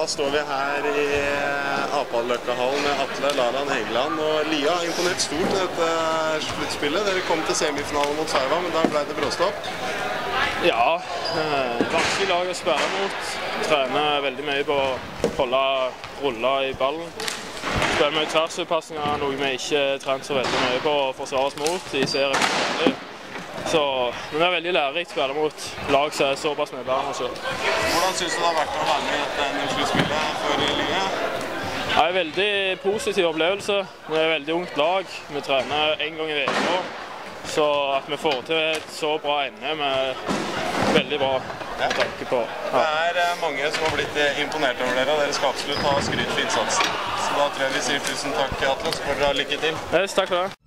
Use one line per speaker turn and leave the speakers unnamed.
står vi her i Apaløkkahallen med Atle Laran Hegeland, og Lia har imponert stort i dette sluttspillet. Dere kom til semifinalen mot Saiva, men da ble det bråstopp.
Ja, vanskelig lag å spille mot. Trener veldig mye på å holde rulla i ballen. Spiller mye tversuppasninger, noe vi ikke trent så veldig mye på å forsvare oss mot i serien. Men det er veldig lærerikt å spille mot lag som er såpass mye bedre enn oss selv.
Hvordan synes du det har vært å være med i dette sluttspillet for Lia?
Det er en veldig positiv opplevelse. Vi er et veldig ungt lag. Vi trener en gang i uka. Så at vi får til et så bra NM er veldig bra å tenke på.
Det er mange som har blitt imponert over dere, og dere skal absolutt ha skryt for innsatsen. Så da tror jeg vi sier tusen takk, Atle, så får dere ha lykke til.
Takk for det.